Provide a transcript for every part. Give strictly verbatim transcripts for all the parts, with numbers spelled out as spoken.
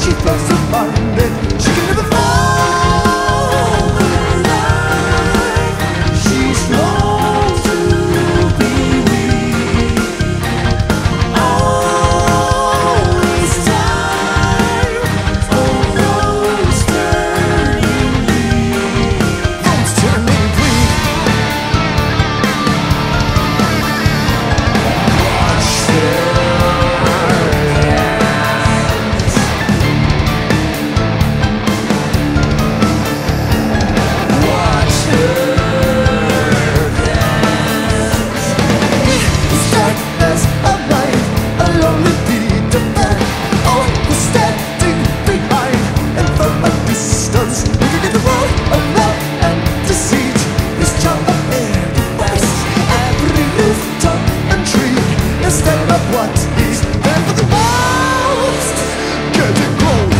she feels so bonded. She can never fall in love. She's long to be weak. Always time for rose turning bleak. Rose turning bleak. Watch this. What is there for the most? Getting cold.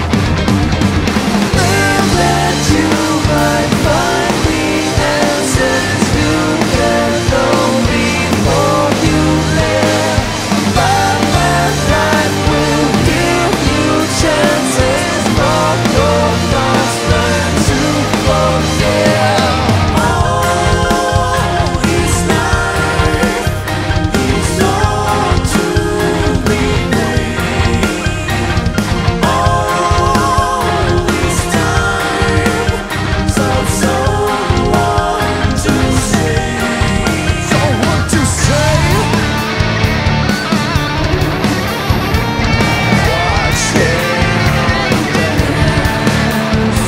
There that you might find the answers you can know before you live. But that life will give you chances, not your thoughts learn to forgive. Oh, it's life. It's not to be named. Always time, so someone to say, someone to say. Watch him dance.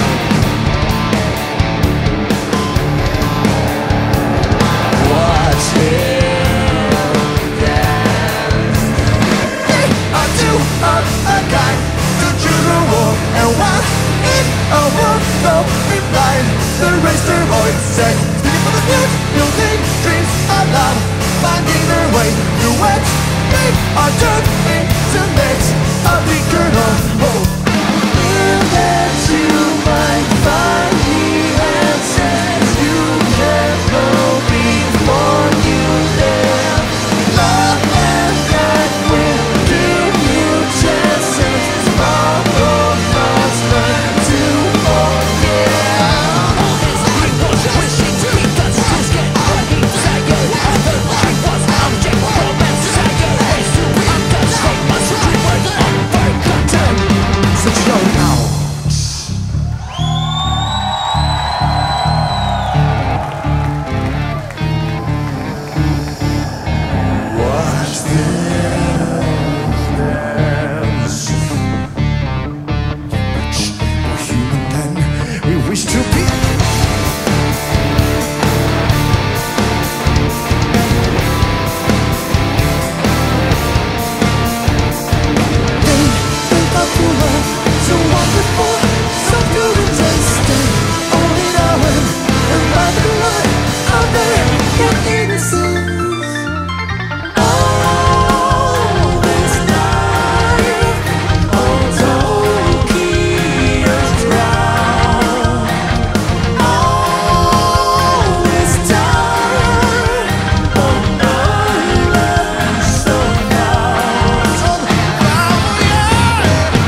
Watch him dance. I do a, a guy to choose a war, and while in a world so blind, they raise their voices, speaking for the good, building dreams aloud, finding their way through it. They are turned into myths, a beacon of hope. Feel that you might find the answers you can know before you live. Love and that will give you chances, small your thoughts learn to forgive. Wishing to be done, just get what he desired. The life was object, romance, desire. Ways to be untouched, so much to dream worth unforgotten. Such young now. Watch them dance. We're human then, we wish to be. They think of true love, so wonderful, so good and tasting. Only now and by the light of their innocence. All this life on Tokyo's ground. All this time on islands so far. Somehow, yeah.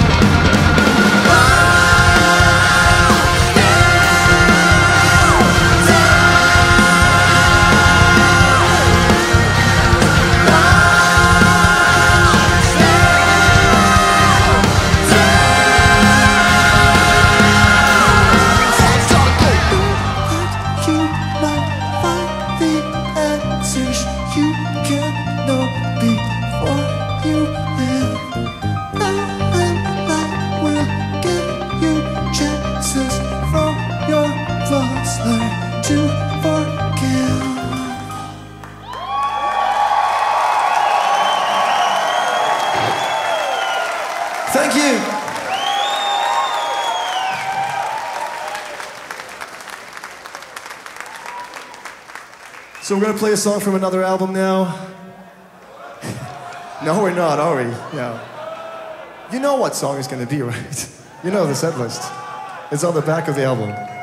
You might find the answers you can know before you live. And life will give you chances from your flaws. Learn to forgive. Thank you. So we're gonna play a song from another album now. No, we're not, are we? Yeah. You know what song it's gonna be, right? You know the set list. It's on the back of the album.